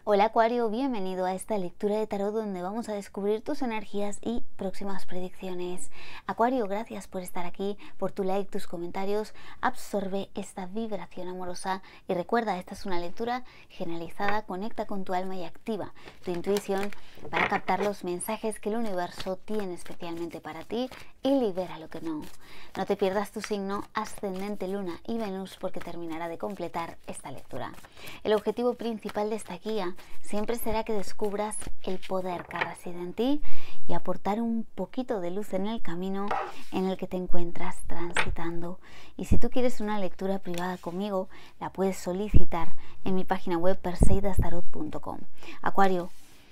Hola Acuario, bienvenido a esta lectura de tarot donde vamos a descubrir tus energías y próximas predicciones. Acuario, gracias por estar aquí, por tu like, tus comentarios. Absorbe esta vibración amorosa y recuerda, esta es una lectura generalizada. Conecta con tu alma y activa tu intuición para captar los mensajes que el universo tiene especialmente para ti y libera lo que no. No te pierdas tu signo ascendente, luna y Venus porque terminará de completar esta lectura. El objetivo principal de esta guía siempre será que descubras el poder que reside en ti y aportar un poquito de luz en el camino en el que te encuentras transitando. Y si tú quieres una lectura privada conmigo, la puedes solicitar en mi página web perseidastarot.com. Acuario,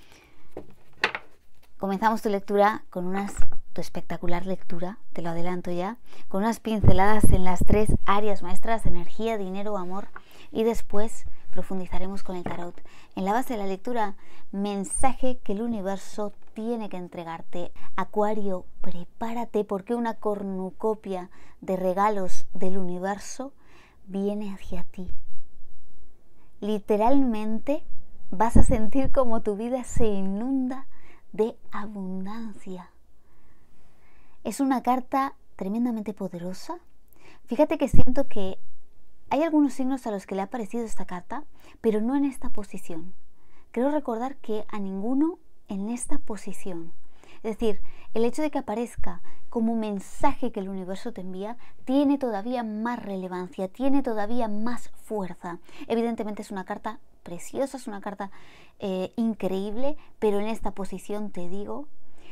comenzamos tu lectura con tu espectacular lectura, te lo adelanto ya, con unas pinceladas en las tres áreas maestras: energía, dinero, amor, y después profundizaremos con el tarot. En la base de la lectura, mensaje que el universo tiene que entregarte. Acuario, prepárate porque una cornucopia de regalos del universo viene hacia ti. Literalmente vas a sentir como tu vida se inunda de abundancia. Es una carta tremendamente poderosa. Fíjate que siento que hay algunos signos a los que le ha aparecido esta carta, pero no en esta posición. Creo recordar que a ninguno en esta posición. Es decir, el hecho de que aparezca como mensaje que el universo te envía tiene todavía más relevancia, tiene todavía más fuerza. Evidentemente es una carta preciosa, es una carta increíble, pero en esta posición te digo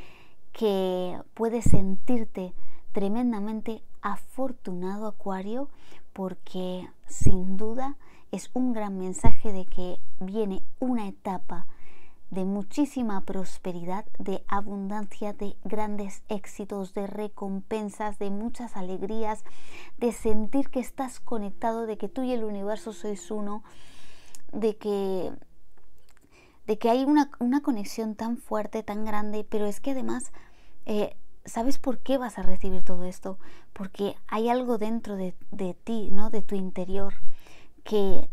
que puedes sentirte tremendamente afortunado, Acuario, porque sin duda es un gran mensaje de que viene una etapa de muchísima prosperidad, de abundancia, de grandes éxitos, de recompensas, de muchas alegrías, de sentir que estás conectado, de que tú y el universo sois uno, de que hay una conexión tan fuerte, tan grande, pero es que además ¿sabes por qué vas a recibir todo esto? Porque hay algo dentro de ti, ¿no? De tu interior, que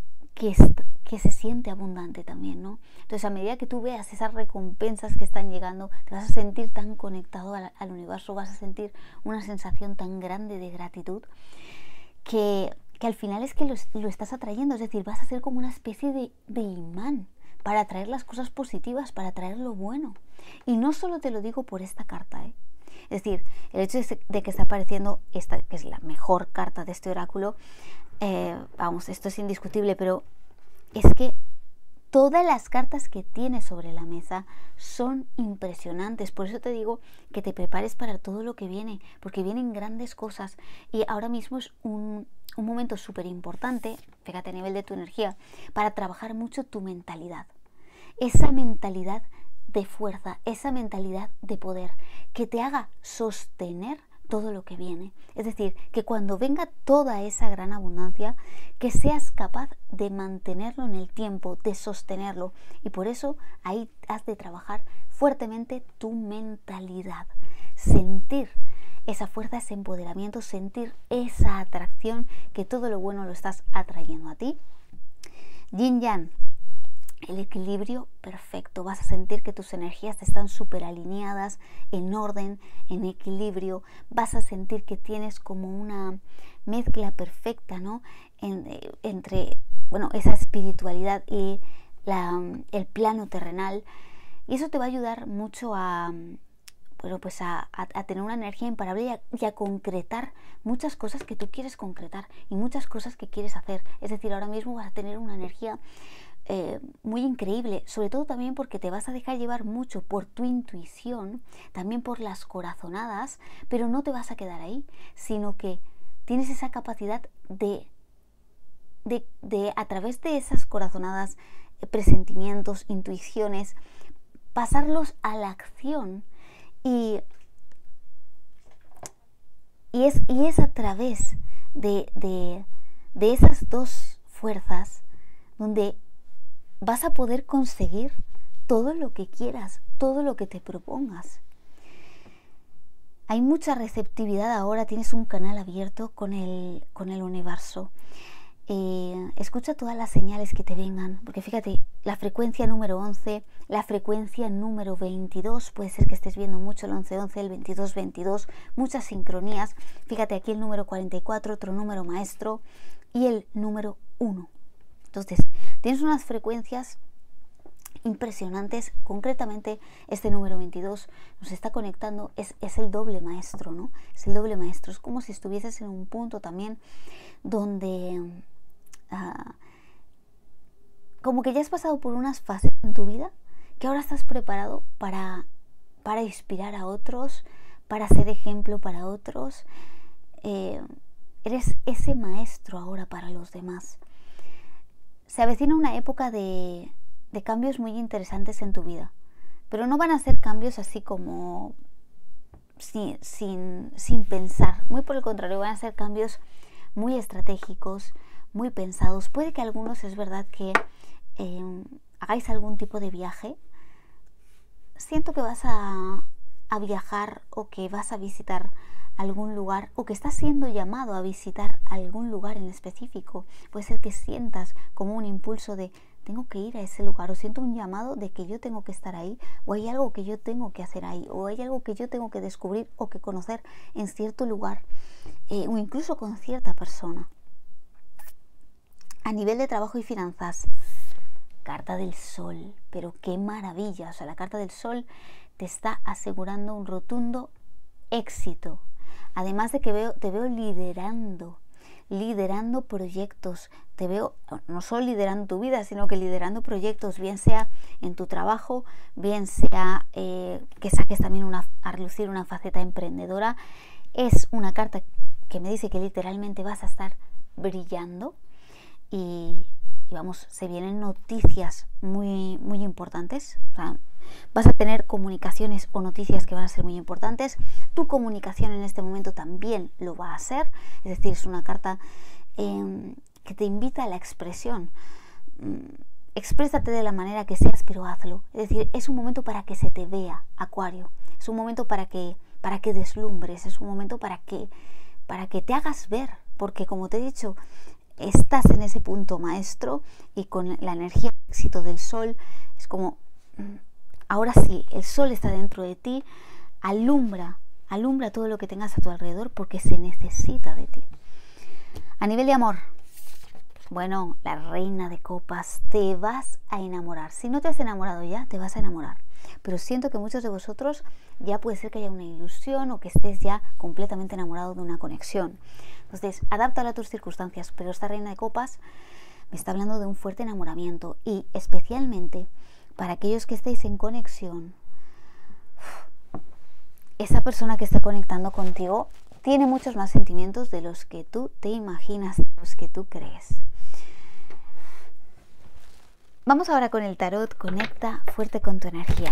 se siente abundante también, ¿no? Entonces, a medida que tú veas esas recompensas que están llegando, te vas a sentir tan conectado al universo, vas a sentir una sensación tan grande de gratitud que al final es que lo estás atrayendo. Es decir, vas a ser como una especie de imán para atraer las cosas positivas, para atraer lo bueno. Y no solo te lo digo por esta carta, Es decir, el hecho de que está apareciendo esta, que es la mejor carta de este oráculo, vamos, esto es indiscutible, pero es que todas las cartas que tienes sobre la mesa son impresionantes. Por eso te digo que te prepares para todo lo que viene, porque vienen grandes cosas. Y ahora mismo es un momento súper importante, fíjate a nivel de tu energía, para trabajar mucho tu mentalidad. Esa mentalidad de fuerza, esa mentalidad de poder, que te haga sostener todo lo que viene. Es decir, que cuando venga toda esa gran abundancia, que seas capaz de mantenerlo en el tiempo, de sostenerlo. Y por eso ahí has de trabajar fuertemente tu mentalidad. Sentir esa fuerza, ese empoderamiento, sentir esa atracción, que todo lo bueno lo estás atrayendo a ti. Yin Yang, el equilibrio perfecto. Vas a sentir que tus energías están súper alineadas, en orden, en equilibrio. Vas a sentir que tienes como una mezcla perfecta, ¿no? Entre, bueno, esa espiritualidad y el plano terrenal. Y eso te va a ayudar mucho a tener una energía imparable y a concretar muchas cosas que tú quieres concretar y muchas cosas que quieres hacer. Es decir, ahora mismo vas a tener una energía muy increíble, sobre todo también porque te vas a dejar llevar mucho por tu intuición, también por las corazonadas, pero no te vas a quedar ahí, sino que tienes esa capacidad de a través de esas corazonadas, presentimientos, intuiciones, pasarlos a la acción y es a través de esas dos fuerzas donde vas a poder conseguir todo lo que quieras, todo lo que te propongas. Hay mucha receptividad ahora, tienes un canal abierto con el universo. escucha todas las señales que te vengan, porque fíjate, la frecuencia número 11, la frecuencia número 22, puede ser que estés viendo mucho el 11-11, el 22-22, muchas sincronías. Fíjate aquí el número 44, otro número maestro, y el número 1. Entonces, tienes unas frecuencias impresionantes. Concretamente este número 22 nos está conectando, es el doble maestro, ¿no? Es el doble maestro, es como si estuvieses en un punto también donde como que ya has pasado por unas fases en tu vida que ahora estás preparado para inspirar a otros, para ser ejemplo para otros. Eres ese maestro ahora para los demás. Se avecina una época de cambios muy interesantes en tu vida, pero no van a ser cambios así como sin pensar. Muy por el contrario, van a ser cambios muy estratégicos, muy pensados. Puede que algunos, es verdad, que hagáis algún tipo de viaje. Siento que vas a viajar, o que vas a visitar algún lugar, o que estás siendo llamado a visitar algún lugar en específico. Puede ser que sientas como un impulso de tengo que ir a ese lugar, o siento un llamado de que yo tengo que estar ahí, o hay algo que yo tengo que hacer ahí, o hay algo que yo tengo que descubrir o que conocer en cierto lugar, o incluso con cierta persona. A nivel de trabajo y finanzas, carta del sol, pero qué maravilla. O sea, la carta del sol te está asegurando un rotundo éxito. Además de que te veo liderando proyectos. Te veo no solo liderando tu vida, sino que liderando proyectos, bien sea en tu trabajo, bien sea que saques también a relucir una faceta emprendedora. Es una carta que me dice que literalmente vas a estar brillando y vamos, se vienen noticias muy, muy importantes. O sea, vas a tener comunicaciones o noticias que van a ser muy importantes. Tu comunicación en este momento también lo va a hacer. Es decir, es una carta que te invita a la expresión. Exprésate de la manera que seas, pero hazlo. Es decir, es un momento para que se te vea, Acuario. Es un momento para que deslumbres. Es un momento para que te hagas ver. Porque, como te he dicho, estás en ese punto maestro, y con la energía de éxito del sol es como ahora sí, el sol está dentro de ti. Alumbra todo lo que tengas a tu alrededor, porque se necesita de ti. A nivel de amor, bueno, la reina de copas, te vas a enamorar. Si no te has enamorado ya, te vas a enamorar. Pero siento que muchos de vosotros ya puede ser que haya una ilusión, o que estés ya completamente enamorado de una conexión. Entonces, adáptalo a tus circunstancias, pero esta reina de copas me está hablando de un fuerte enamoramiento, y especialmente para aquellos que estéis en conexión. Esa persona que está conectando contigo tiene muchos más sentimientos de los que tú te imaginas, de los que tú crees. Vamos ahora con el tarot. Conecta fuerte con tu energía.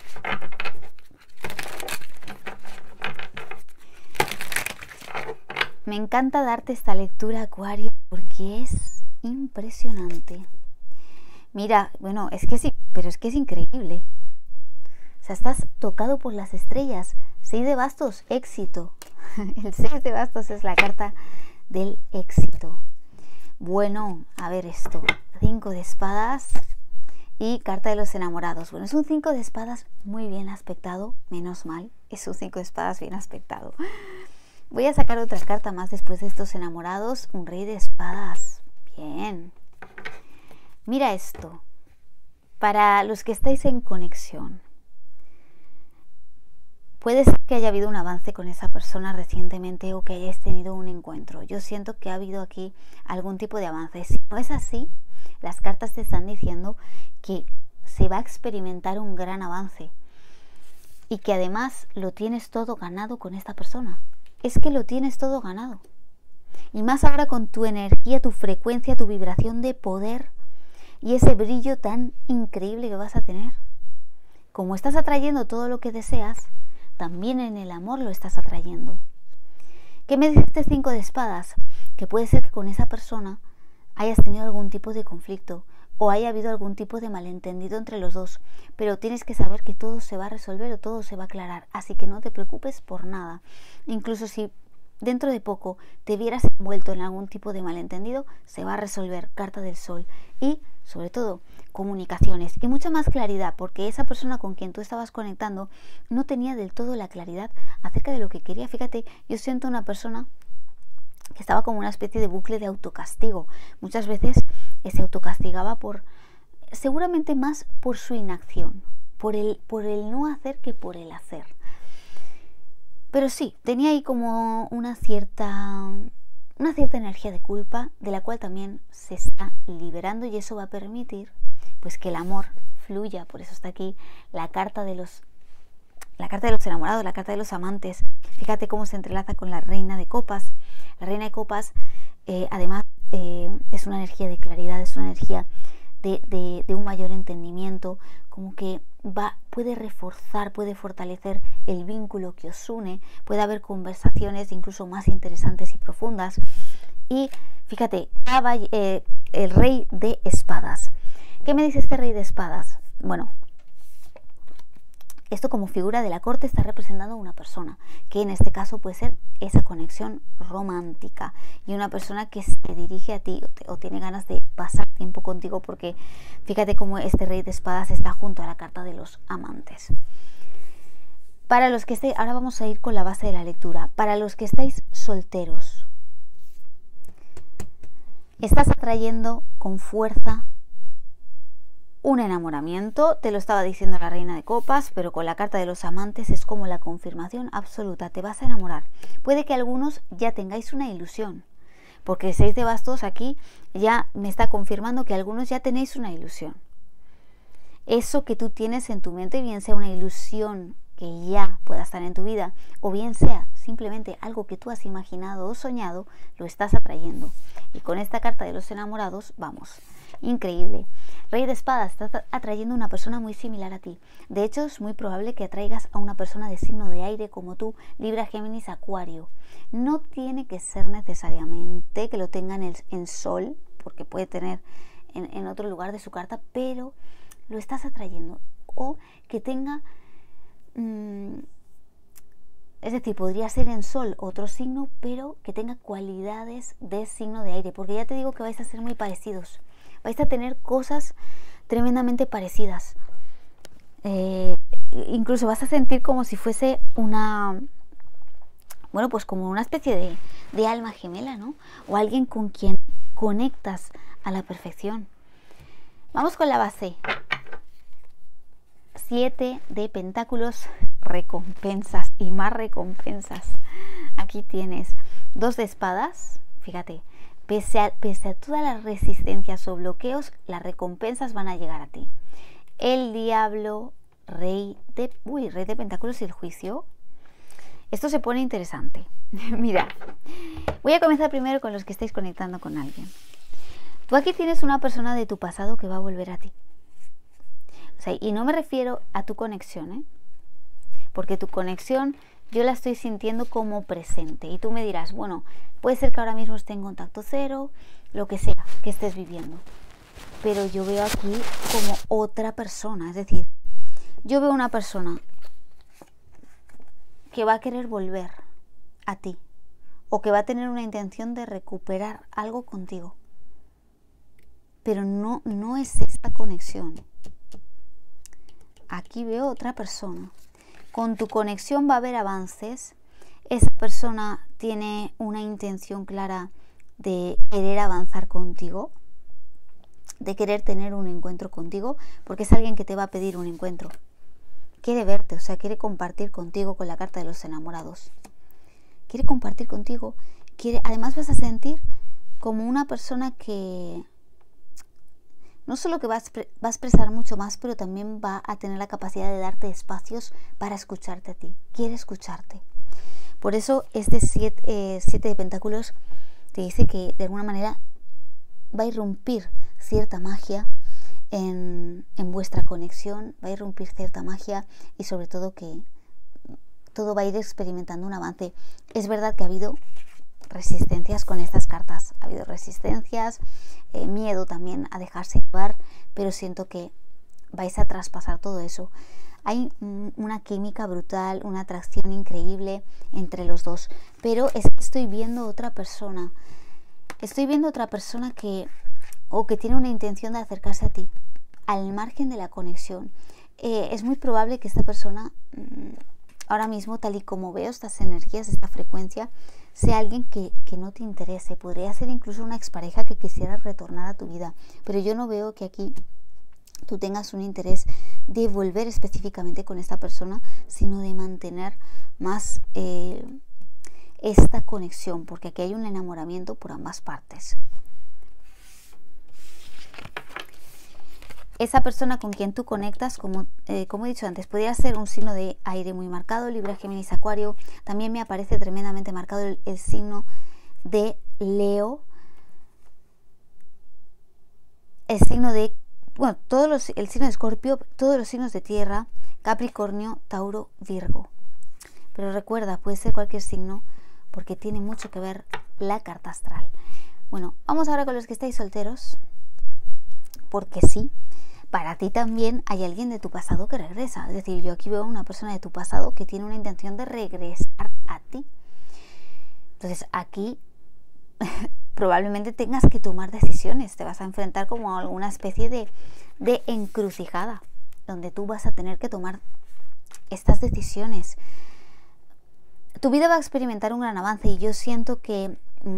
Me encanta darte esta lectura, Acuario, porque es impresionante. Mira, bueno, es que sí, pero es que es increíble. O sea, estás tocado por las estrellas. 6 de bastos, éxito. El 6 de bastos es la carta del éxito. Bueno, a ver esto. 5 de espadas y carta de los enamorados. Bueno, es un 5 de espadas muy bien aspectado, menos mal. Es un 5 de espadas bien aspectado. Voy a sacar otra carta más después de estos enamorados. Un rey de espadas. Bien. Mira esto. Para los que estáis en conexión, puede ser que haya habido un avance con esa persona recientemente, o que hayáis tenido un encuentro. Yo siento que ha habido aquí algún tipo de avance. Si no es así, las cartas te están diciendo que se va a experimentar un gran avance, y que además lo tienes todo ganado con esta persona. Es que lo tienes todo ganado. Y más ahora con tu energía, tu frecuencia, tu vibración de poder y ese brillo tan increíble que vas a tener. Como estás atrayendo todo lo que deseas, también en el amor lo estás atrayendo. ¿Qué me dice este 5 de espadas? Que puede ser que con esa persona hayas tenido algún tipo de conflicto, o haya habido algún tipo de malentendido entre los dos, pero tienes que saber que todo se va a resolver, o todo se va a aclarar, así que no te preocupes por nada. Incluso si dentro de poco te vieras envuelto en algún tipo de malentendido, se va a resolver. Carta del Sol. Y sobre todo comunicaciones y mucha más claridad, porque esa persona con quien tú estabas conectando no tenía del todo la claridad acerca de lo que quería. Fíjate, yo siento una persona que estaba como una especie de bucle de autocastigo. Muchas veces se autocastigaba seguramente más por su inacción, por el no hacer que por el hacer. Pero sí, tenía ahí como una cierta energía de culpa, de la cual también se está liberando, y eso va a permitir pues que el amor fluya. Por eso está aquí la carta de los enamorados, la carta de los amantes. Fíjate cómo se entrelaza con la Reina de Copas. La Reina de Copas además es una energía de claridad, es una energía de un mayor entendimiento, como que puede reforzar, puede fortalecer el vínculo que os une, puede haber conversaciones incluso más interesantes y profundas. Y fíjate, el Rey de Espadas. ¿Qué me dice este Rey de Espadas? Bueno, esto como figura de la corte está representando a una persona, que en este caso puede ser esa conexión romántica, y una persona que se dirige a ti o tiene ganas de pasar tiempo contigo, porque fíjate cómo este Rey de Espadas está junto a la carta de los amantes. Para los que estéis, ahora vamos a ir con la base de la lectura. Para los que estáis solteros, estás atrayendo con fuerza un enamoramiento. Te lo estaba diciendo la Reina de Copas, pero con la carta de los amantes es como la confirmación absoluta. Te vas a enamorar. Puede que algunos ya tengáis una ilusión, porque el 6 de bastos aquí ya me está confirmando que algunos ya tenéis una ilusión. Eso que tú tienes en tu mente, bien sea una ilusión que ya pueda estar en tu vida, o bien sea simplemente algo que tú has imaginado o soñado, lo estás atrayendo. Y con esta carta de los enamorados, vamos, increíble. Rey de Espadas, estás atrayendo a una persona muy similar a ti. De hecho, es muy probable que atraigas a una persona de signo de aire como tú, Libra, Géminis, Acuario. No tiene que ser necesariamente que lo tenga en Sol, porque puede tener en otro lugar de su carta, pero lo estás atrayendo. O que tenga... es decir, podría ser en Sol otro signo, pero que tenga cualidades de signo de aire, porque ya te digo que vais a ser muy parecidos, vais a tener cosas tremendamente parecidas, incluso vas a sentir como si fuese pues como una especie de alma gemela, ¿no? O alguien con quien conectas a la perfección. Vamos con la base. 7 de pentáculos, recompensas y más recompensas. Aquí tienes 2 de espadas. Fíjate, pese a todas las resistencias o bloqueos, las recompensas van a llegar a ti. El diablo, rey de pentáculos y el juicio. Esto se pone interesante. Mira, voy a comenzar primero con los que estáis conectando con alguien. Tú aquí tienes una persona de tu pasado que va a volver a ti. O sea, y no me refiero a tu conexión, porque tu conexión yo la estoy sintiendo como presente. Y tú me dirás, bueno, puede ser que ahora mismo esté en contacto cero, lo que sea que estés viviendo. Pero yo veo aquí como otra persona. Es decir, yo veo una persona que va a querer volver a ti, o que va a tener una intención de recuperar algo contigo. Pero no es esta conexión. Aquí veo otra persona. Con tu conexión va a haber avances. Esa persona tiene una intención clara de querer avanzar contigo, de querer tener un encuentro contigo, porque es alguien que te va a pedir un encuentro. Quiere verte, o sea, quiere compartir contigo con la carta de los enamorados. Quiere compartir contigo. Además vas a sentir como una persona que... no solo que va a expresar mucho más, pero también va a tener la capacidad de darte espacios para escucharte a ti. Quiere escucharte. Por eso este 7 de pentáculos te dice que de alguna manera va a irrumpir cierta magia en vuestra conexión, va a irrumpir cierta magia, y sobre todo que todo va a ir experimentando un avance. Es verdad que ha habido resistencias con estas cartas, ha habido resistencias, miedo también a dejarse llevar, pero siento que vais a traspasar todo eso. Hay una química brutal, una atracción increíble entre los dos, pero es que estoy viendo otra persona. Estoy viendo otra persona que tiene una intención de acercarse a ti, al margen de la conexión. Es muy probable que esta persona, ahora mismo, tal y como veo estas energías, esta frecuencia, sea alguien que no te interese. Podría ser incluso una expareja que quisiera retornar a tu vida, pero yo no veo que aquí tú tengas un interés de volver específicamente con esta persona, sino de mantener más esta conexión, porque aquí hay un enamoramiento por ambas partes. Esa persona con quien tú conectas, como he dicho antes, podría ser un signo de aire muy marcado, Libra, Géminis, Acuario. También me aparece tremendamente marcado el signo de Leo, el signo de, bueno, el signo de Escorpio, todos los signos de tierra, Capricornio, Tauro, Virgo. Pero recuerda, puede ser cualquier signo porque tiene mucho que ver la carta astral. Bueno, vamos ahora con los que estáis solteros, porque sí, para ti también hay alguien de tu pasado que regresa. Es decir, yo aquí veo a una persona de tu pasado que tiene una intención de regresar a ti. Entonces aquí probablemente tengas que tomar decisiones. Te vas a enfrentar como a alguna especie de encrucijada, donde tú vas a tener que tomar estas decisiones. Tu vida va a experimentar un gran avance y yo siento que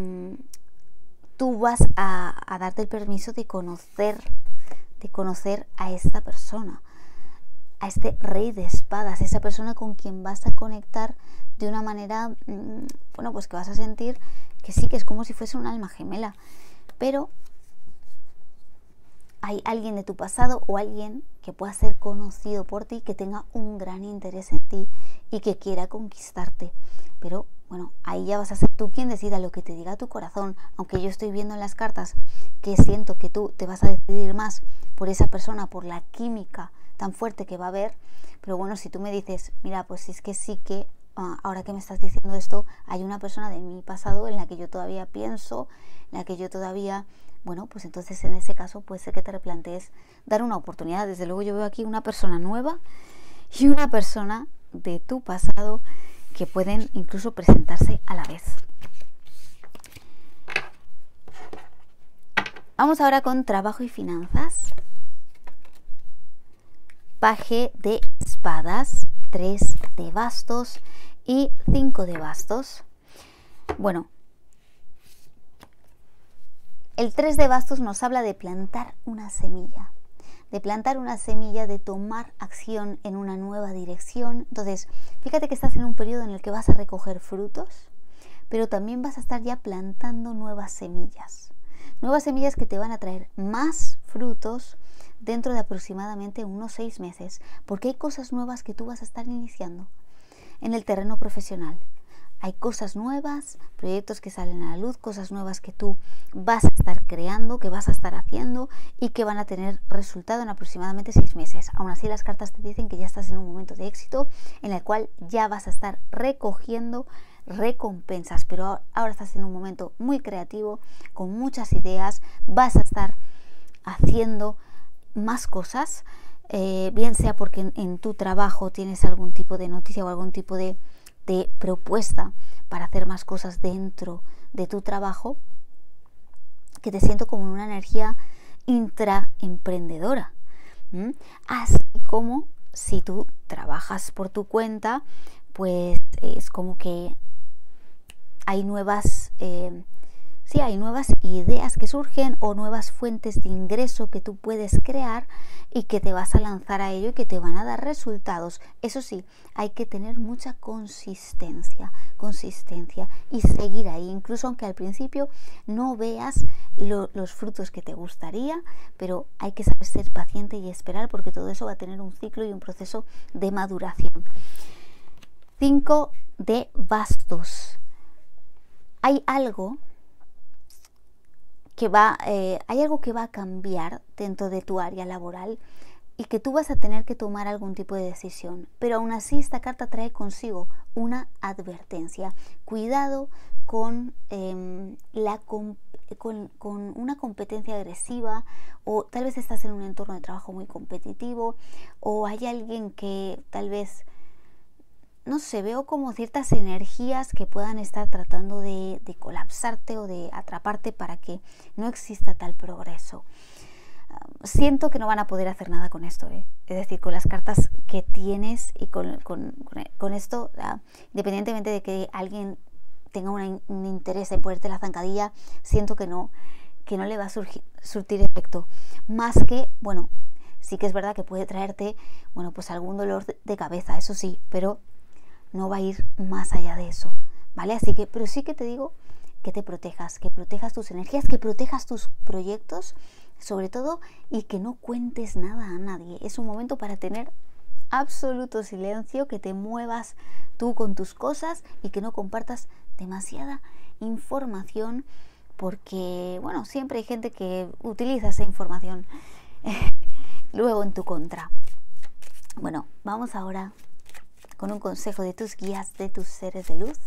tú vas a darte el permiso de conocer a esta persona, a este rey de espadas, esa persona con quien vas a conectar de una manera, bueno, pues que vas a sentir que sí, que es como si fuese un alma gemela, pero hay alguien de tu pasado o alguien que pueda ser conocido por ti, que tenga un gran interés en ti y que quiera conquistarte. Pero bueno, ahí ya vas a ser tú quien decida lo que te diga tu corazón, aunque yo estoy viendo en las cartas que siento que tú te vas a decidir más por esa persona, por la química tan fuerte que va a haber. Pero bueno, si tú me dices, mira, pues es que sí que ahora que me estás diciendo esto, hay una persona de mi pasado en la que yo todavía pienso, en la que yo todavía, bueno, pues entonces en ese caso puede ser que te replantees dar una oportunidad. Desde luego yo veo aquí una persona nueva y una persona de tu pasado que pueden incluso presentarse a la vez. Vamos ahora con trabajo y finanzas. Paje de espadas, 3 de bastos y 5 de bastos. Bueno, el 3 de bastos nos habla de plantar una semilla, de tomar acción en una nueva dirección. Entonces, fíjate que estás en un periodo en el que vas a recoger frutos, pero también vas a estar ya plantando nuevas semillas que te van a traer más frutos dentro de aproximadamente unos 6 meses, porque hay cosas nuevas que tú vas a estar iniciando en el terreno profesional. Hay cosas nuevas, proyectos que salen a la luz, cosas nuevas que tú vas a estar creando, que vas a estar haciendo y que van a tener resultado en aproximadamente 6 meses. Aún así, las cartas te dicen que ya estás en un momento de éxito en el cual ya vas a estar recogiendo recompensas, pero ahora estás en un momento muy creativo, con muchas ideas, vas a estar haciendo más cosas, bien sea porque en tu trabajo tienes algún tipo de noticia o algún tipo de propuesta para hacer más cosas dentro de tu trabajo, que te siento como una energía intraemprendedora. Así como si tú trabajas por tu cuenta, pues es como que hay nuevas ideas que surgen o nuevas fuentes de ingreso que tú puedes crear y que te vas a lanzar a ello y que te van a dar resultados. Eso sí, hay que tener mucha consistencia y seguir ahí, incluso aunque al principio no veas los frutos que te gustaría, pero hay que saber ser paciente y esperar, porque todo eso va a tener un ciclo y un proceso de maduración. 5 de bastos. Hay algo que va a cambiar dentro de tu área laboral y que tú vas a tener que tomar algún tipo de decisión, pero aún así esta carta trae consigo una advertencia. Cuidado con con una competencia agresiva, o tal vez estás en un entorno de trabajo muy competitivo, o hay alguien que tal vez, no sé, veo como ciertas energías que puedan estar tratando de colapsarte o de atraparte para que no exista tal progreso. Siento que no van a poder hacer nada con esto, ¿eh? Es decir, con las cartas que tienes y con esto, independientemente de que alguien tenga un interés en ponerte la zancadilla, siento que no le va a surtir efecto. Más que, bueno, sí que es verdad que puede traerte, bueno, pues algún dolor de cabeza, eso sí, pero no va a ir más allá de eso, ¿vale? Así que, pero sí que te digo que te protejas, que protejas tus energías, que protejas tus proyectos, sobre todo, y que no cuentes nada a nadie. Es un momento para tener absoluto silencio, que te muevas tú con tus cosas y que no compartas demasiada información, porque, bueno, siempre hay gente que utiliza esa información luego en tu contra. Bueno, vamos ahora con un consejo de tus guías, de tus seres de luz.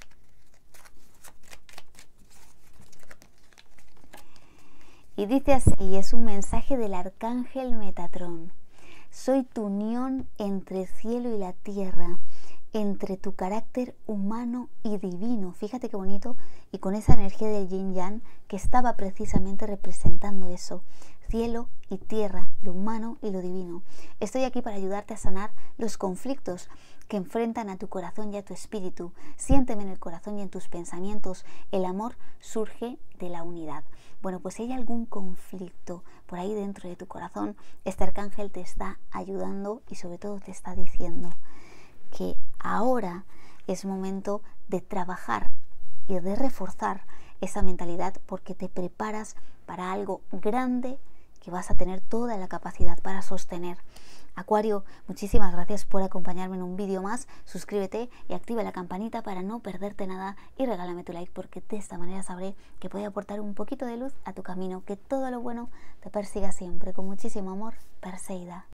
Y dice así, es un mensaje del arcángel Metatrón. Soy tu unión entre el cielo y la tierra, entre tu carácter humano y divino. Fíjate qué bonito, y con esa energía del yin yang que estaba precisamente representando eso, cielo y tierra, lo humano y lo divino. Estoy aquí para ayudarte a sanar los conflictos que enfrentan a tu corazón y a tu espíritu. Siénteme en el corazón y en tus pensamientos. El amor surge de la unidad. Bueno, pues si hay algún conflicto por ahí dentro de tu corazón, este arcángel te está ayudando y sobre todo te está diciendo que ahora es momento de trabajar y de reforzar esa mentalidad, porque te preparas para algo grande que vas a tener toda la capacidad para sostener. Acuario, muchísimas gracias por acompañarme en un vídeo más. Suscríbete y activa la campanita para no perderte nada, y regálame tu like, porque de esta manera sabré que puedo aportar un poquito de luz a tu camino. Que todo lo bueno te persiga siempre. Con muchísimo amor, Perseida.